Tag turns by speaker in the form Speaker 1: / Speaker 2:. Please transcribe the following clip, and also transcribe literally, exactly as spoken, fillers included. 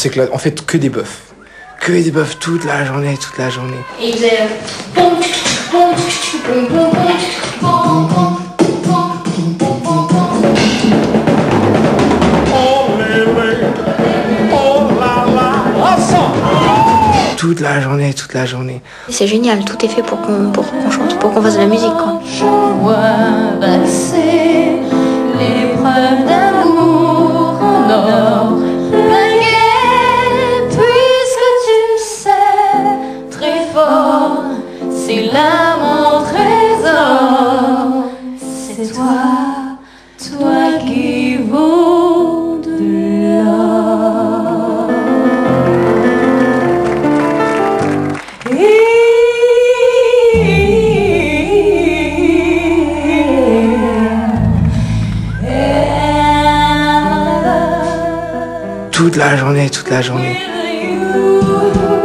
Speaker 1: s'éclate, on fait que des bœufs. Que des bœufs toute la journée, toute la journée.
Speaker 2: Et il faisait pom, pom, pom, pom, pom, pom.
Speaker 1: Toute la journée, toute la journée.
Speaker 3: C'est génial, tout est fait pour qu'on pour qu'on chante, pour qu'on fasse de la musique, quoi.
Speaker 2: Je vois passer l'épreuve d'amour en or. T'inquiète, puisque tu sais très fort, c'est là mon trésor. C'est toi, toi qui vaux de l'or.
Speaker 1: Toute la journée, toute la journée.
Speaker 2: With you.